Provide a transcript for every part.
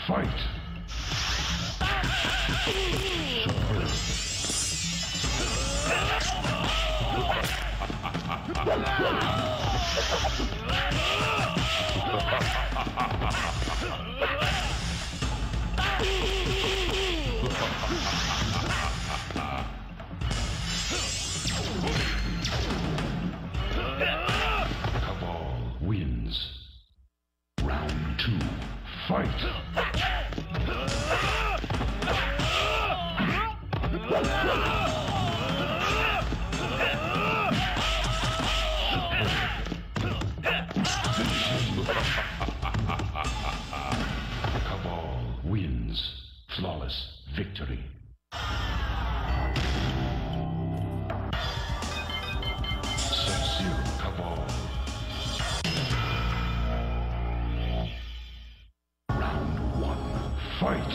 Fight! Superb. Cabal wins. Round 2. Fight! Cabal wins. Flawless victory. Sub-Zero Cabal. Round 1. Fight!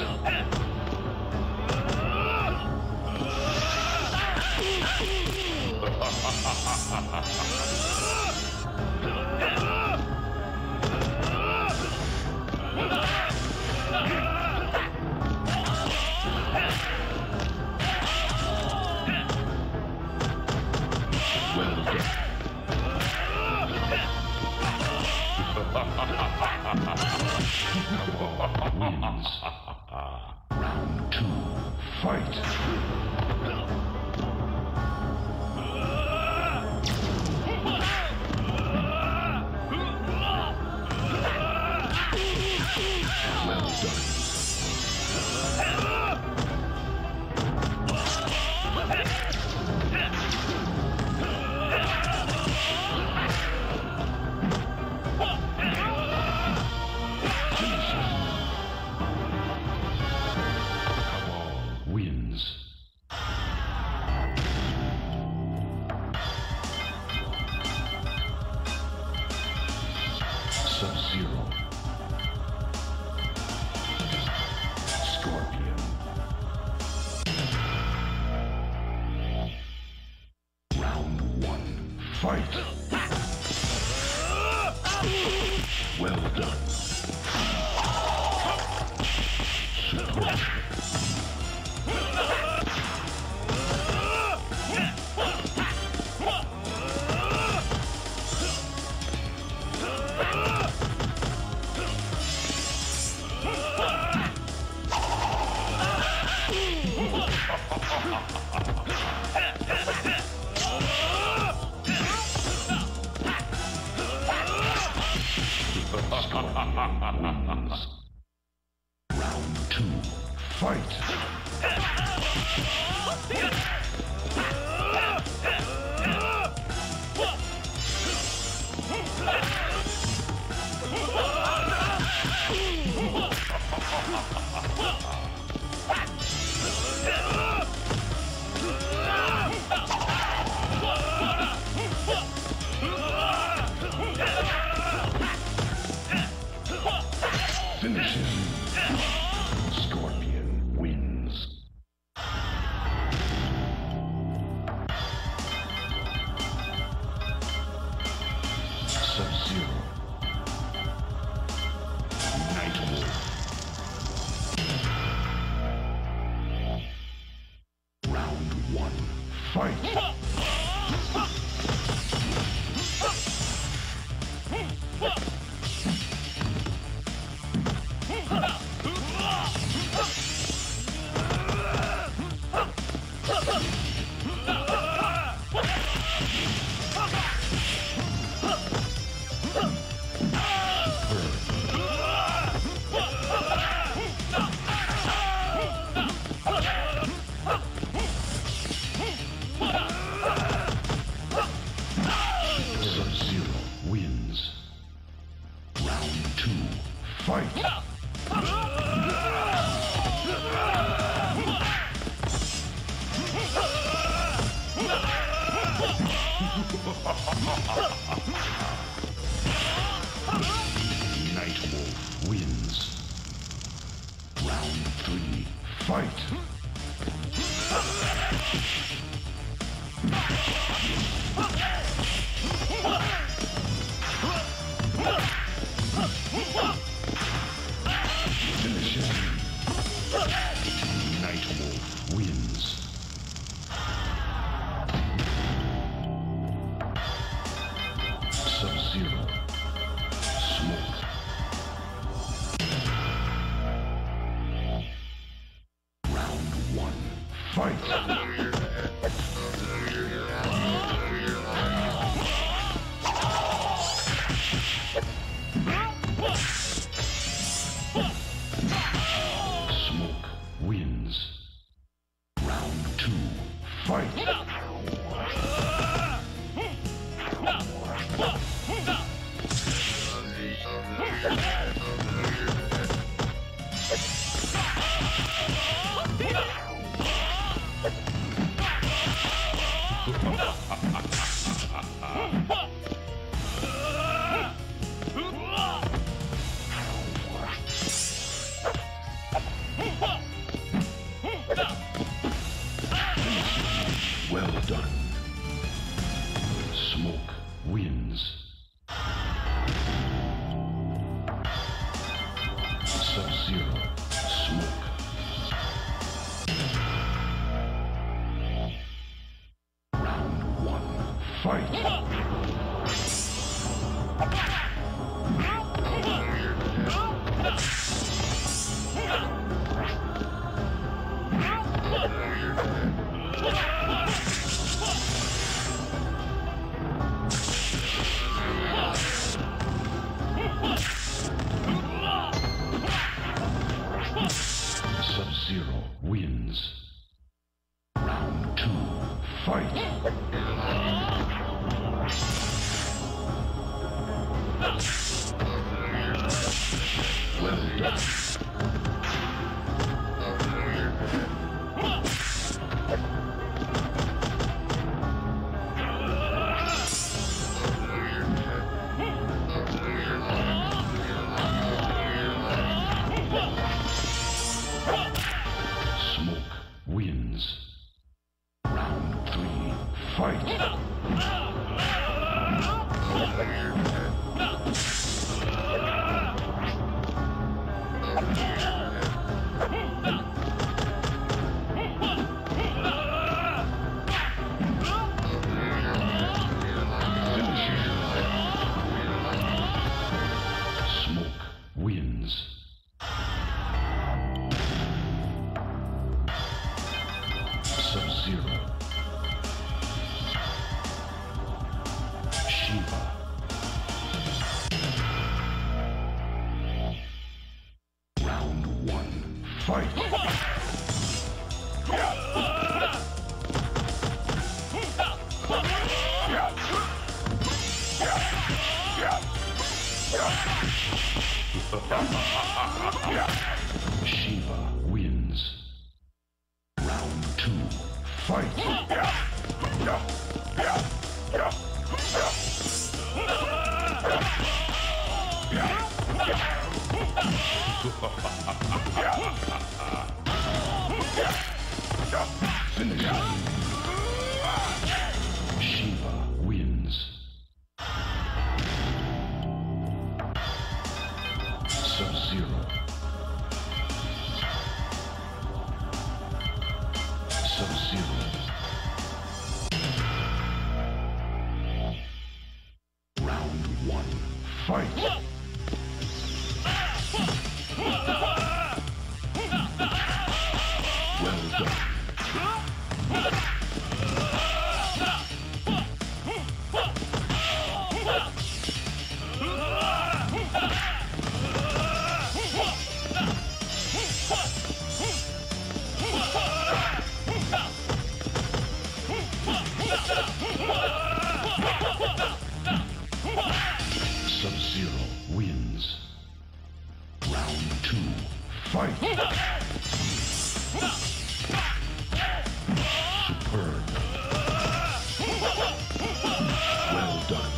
Well done. Cabal wins. Round 2. Fight! Well done. Cabal wins. Sub-Zero. Scorpion. Round 1. Fight! Well done. Superb. Round 2. Fight! Finish him. Scorpion wins. Sub-Zero. Night Wolf. Round 1. Fight! Sub-Zero wins. Round 2. Fight! Night Wolf wins. Round 3. Fight! Finish him. Nightwolf wins. Sub-Zero. Smoke. Round one. Fight! Smoke wins. Round two. Fight! Well done. Smoke wins. Sub-Zero. Smoke. Round one. Fight! Sub-Zero wins. Round two. Fight! Well done. Smoke wins. Round three. Fight! Finish him. Smoke wins. Sub-Zero. Shiva. Round one. Fight! Shiva wins. Round two. Fight! Finish him. Shiva wins. Sub-Zero. Sub-Zero. Round one. Fight! Well done. Sub-Zero wins. Round two. Fight! Superb. Well done.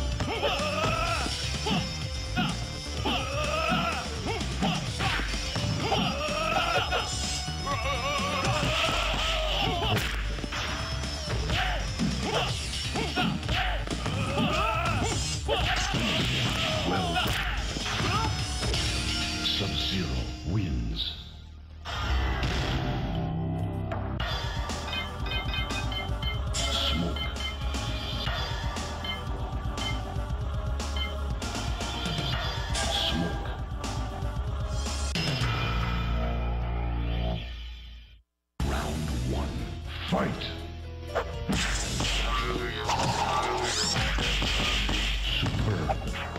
Well done. Sub-Zero wins. Fight! Superb!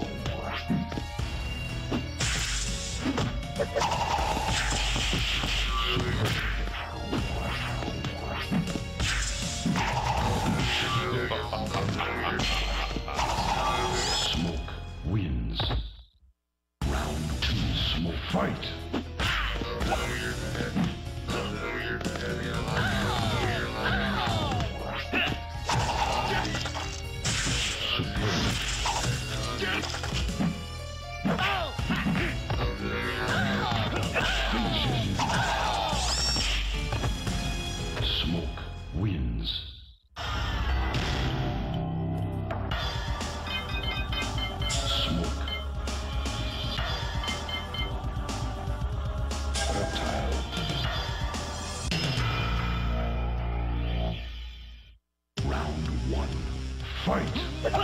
Smoke wins. Round 2, smoke fight! Smoke wins. Smoke. Reptile. Round 1. Fight!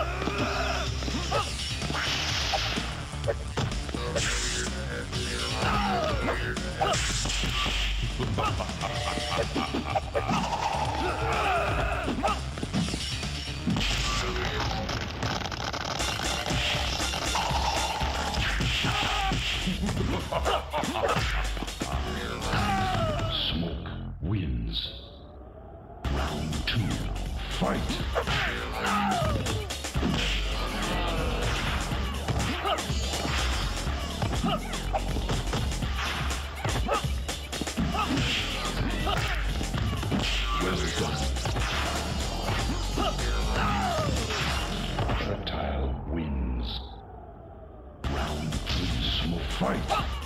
Smoke wins. Round 2. Fight! Well done. Reptile wins. Round 3. Smoke fight!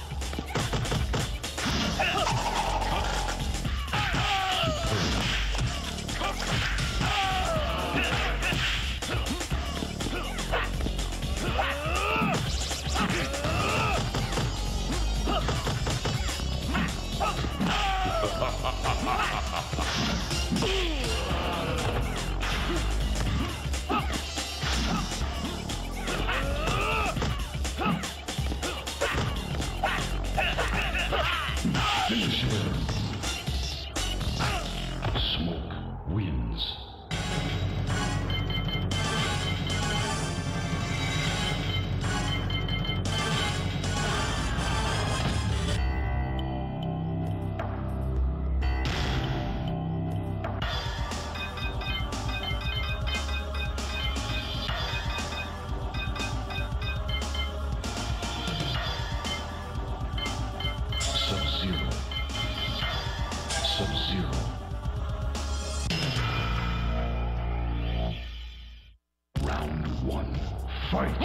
Finish him. Smoke wins. Sub-Zero. Sub-Zero. Round 1. Fight!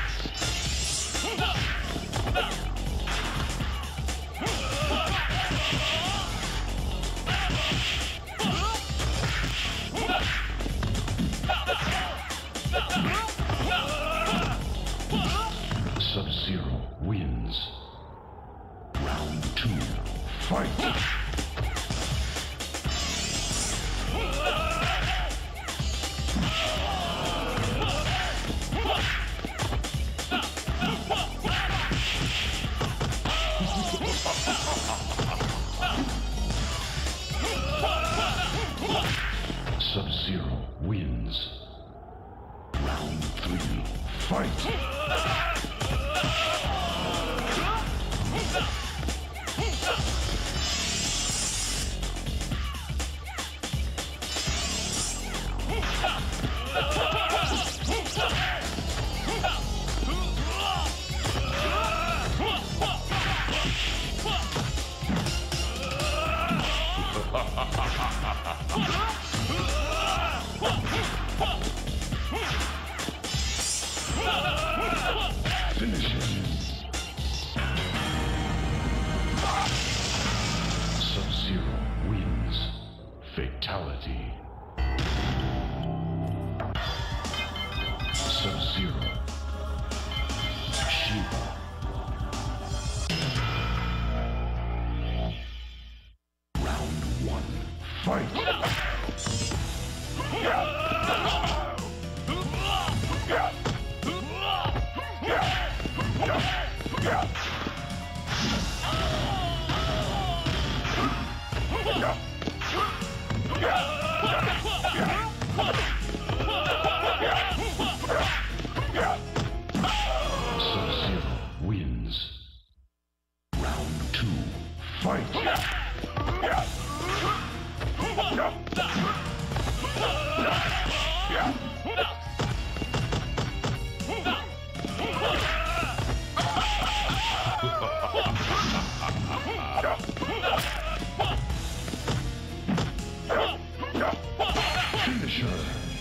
Sub-Zero wins. Round 2. Fight! Sub-Zero wins. Round 3. Fight! Finish him. Sub-Zero wins. Fatality. Sub-Zero. Shiva. Round 1. Fight! Yeah. Finisher.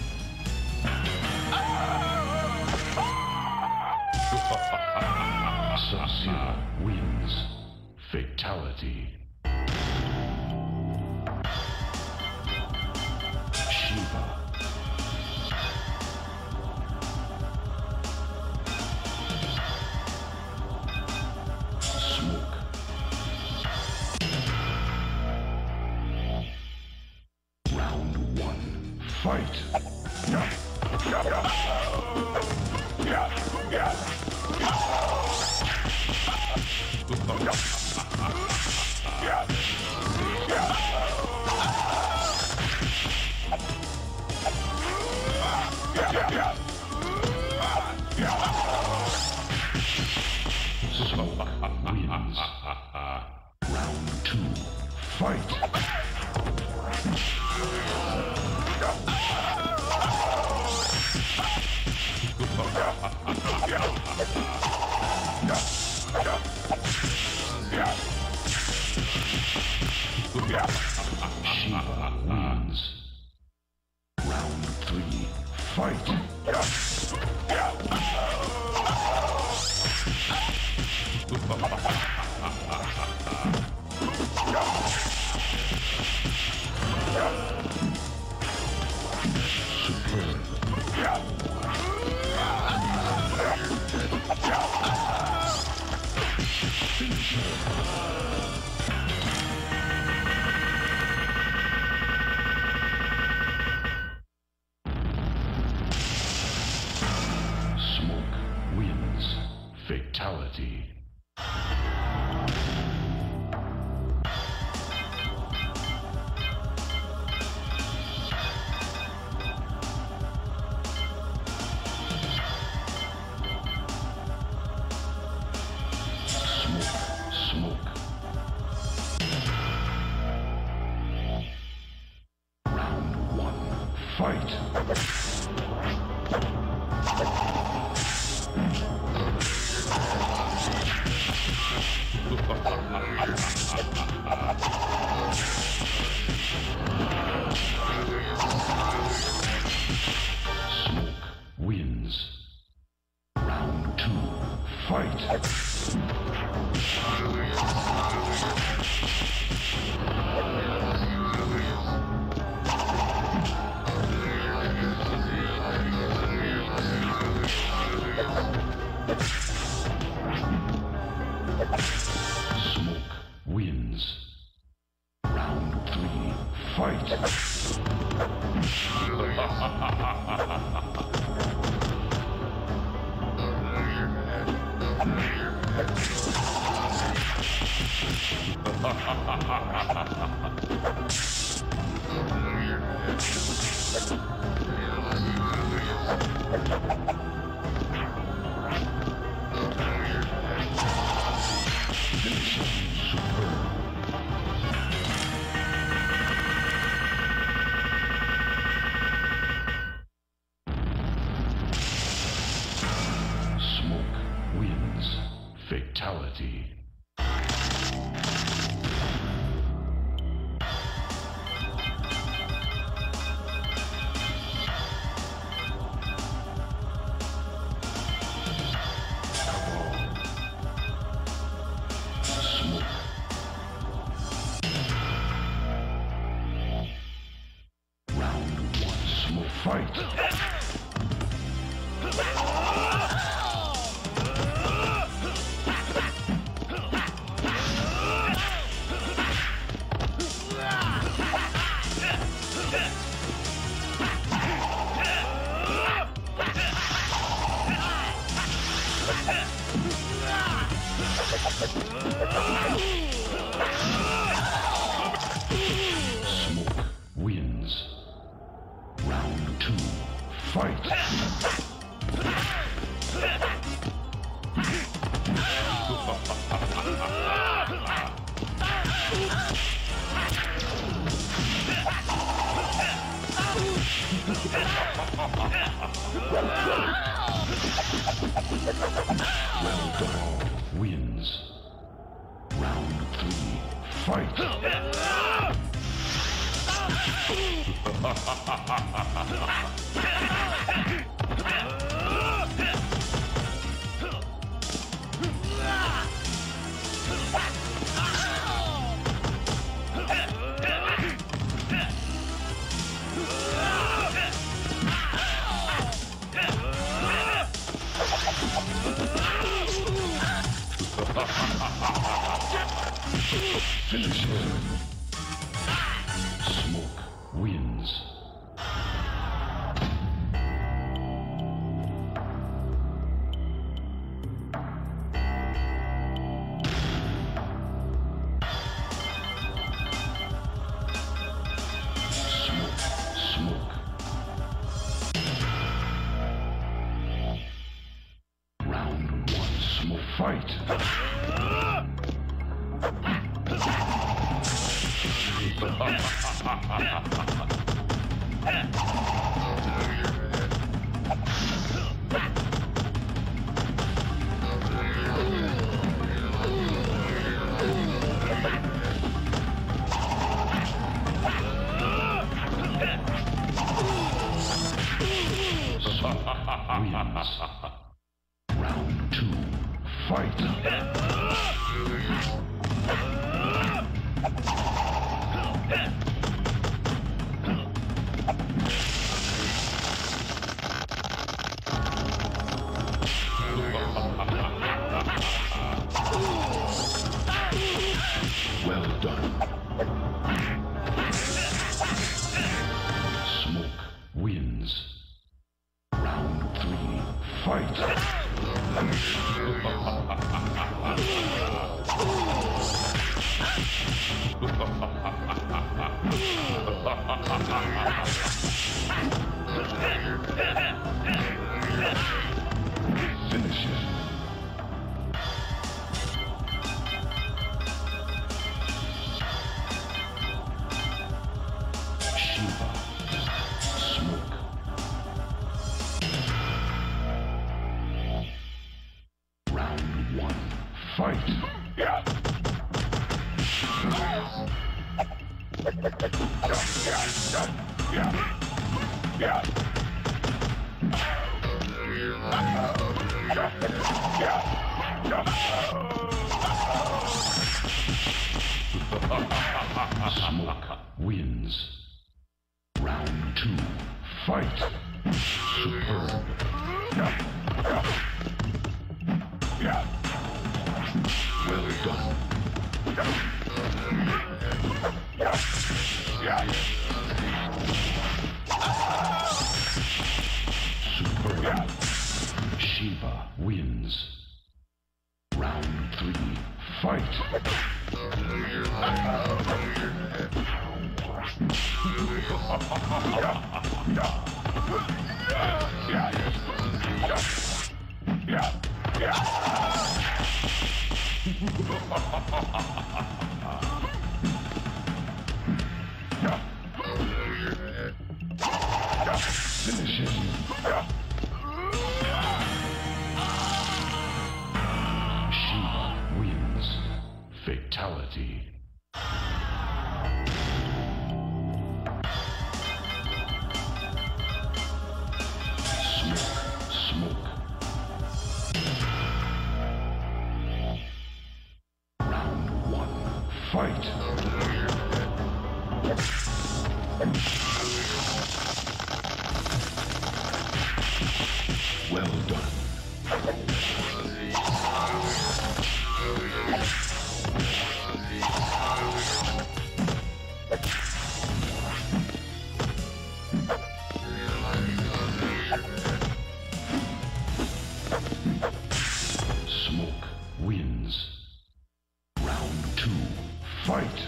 Sub-Zero wins. Fatality. Shiva. Smoke. Round one. Fight. Smoke wins. Round two. Fight. Shiva wins. Round three. Fight. Superb. Finisher. Smoke wins. Fatality. Smoke. Round one. Fight. Smoke wins. Round two. Fight. Smoke wins. Round three. Fight. Smoke wins. Fatality. Smoke. Round one. Smoke. Fight. Smoke wins. Round two. Fight. Well done. Wins. Round 3. Fight! Finish him. Smoke wins. Smoke. Round 1. Smoke. Fight. Wins. Round 2. Fight. Well done. Smoke wins. Round 3. Fight. Finish it. Smoke. Round 1. Fight. Smoke wins. Round 2. Fight. Superb. Well done. Superb. Shiva wins. Round 3. Fight. Finish him. Shiva wins. Fatality. Smoke. Round 1. Fight. Well done. Smoke wins. Round 2. Fight.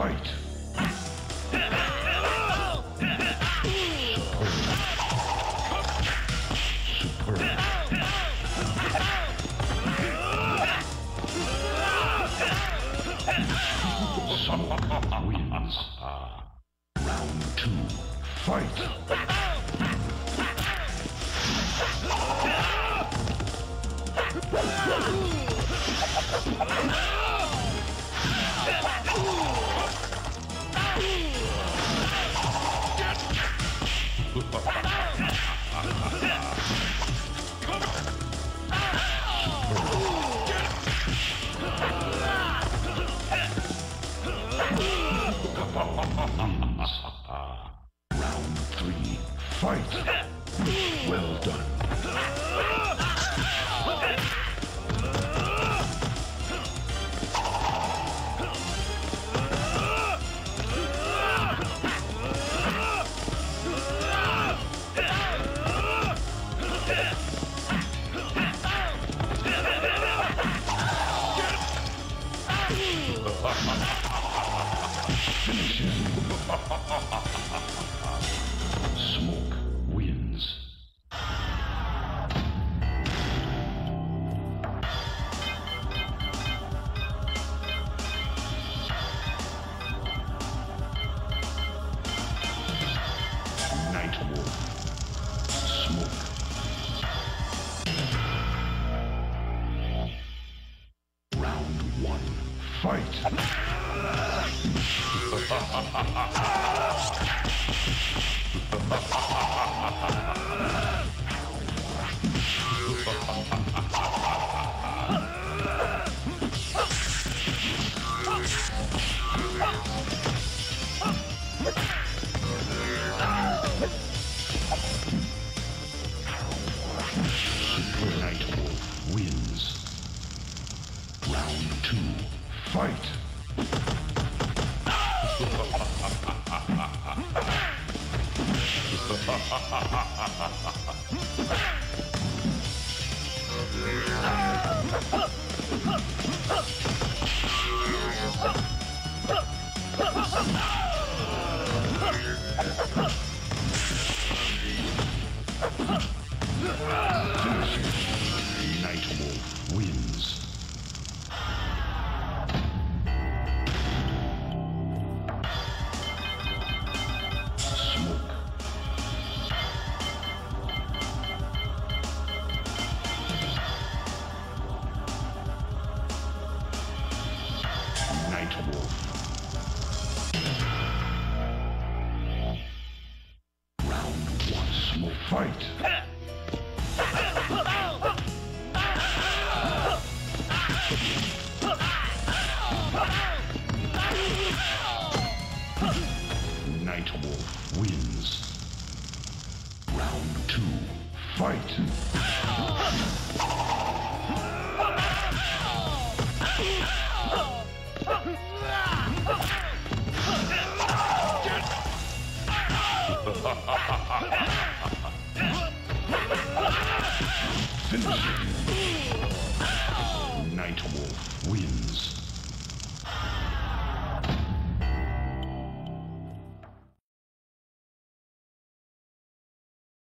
Fight! Superb. Smoke wins. Round 2. Fight! Round 3. Fight! Well done. Finish him. Smoke wins. Night Wolf. Smoke. Round 1. Fight! Super Night Wolf wins. Round 2. Fight! Night Wolf wins. Smoke. Night Wolf. Round 1. Smoke. Fight! Night Wolf wins. Round 2. Fight! Finish him. Night Wolf wins.